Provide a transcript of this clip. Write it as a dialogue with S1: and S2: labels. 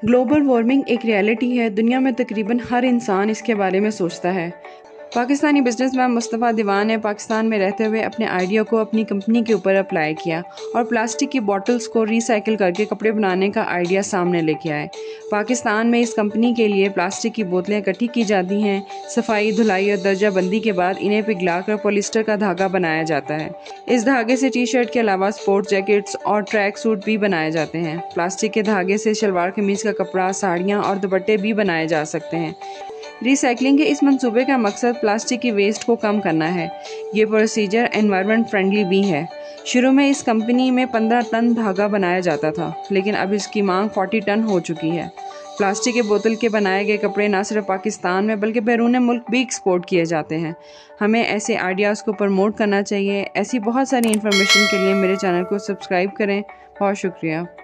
S1: Global warming एक reality है। दुनिया में तकरीबन हर इंसान इसके बारे में सोचता है। पाकिस्तानी बिजनेसमैन मुस्तफ़ा दीवान ने पाकिस्तान में रहते हुए अपने आइडिया को अपनी कंपनी के ऊपर अप्लाई किया और प्लास्टिक की बॉटल्स को रिसाइकिल करके कपड़े बनाने का आइडिया सामने लेके आए। पाकिस्तान में इस कंपनी के लिए प्लास्टिक की बोतलें इकट्ठी की जाती हैं। सफाई, धुलाई और दर्जाबंदी के बाद इन्हें पिघलाकर पॉलिस्टर का धागा बनाया जाता है। इस धागे से टी शर्ट के अलावा स्पोर्ट्स जैकेट्स और ट्रैक सूट भी बनाए जाते हैं। प्लास्टिक के धागे से शलवार कमीज़ का कपड़ा, साड़ियाँ और दुपट्टे भी बनाए जा सकते हैं। रिसाइकलिंग के इस मंसूबे का मकसद प्लास्टिक की वेस्ट को कम करना है। ये प्रोसीजर एनवायरनमेंट फ्रेंडली भी है। शुरू में इस कंपनी में 15 टन धागा बनाया जाता था, लेकिन अब इसकी मांग 40 टन हो चुकी है। प्लास्टिक के बोतल के बनाए गए कपड़े न सिर्फ पाकिस्तान में बल्कि बैरून मुल्क भी एक्सपोर्ट किए जाते हैं। हमें ऐसे आइडियाज़ को प्रमोट करना चाहिए। ऐसी बहुत सारी इन्फॉर्मेशन के लिए मेरे चैनल को सब्सक्राइब करें। बहुत शुक्रिया।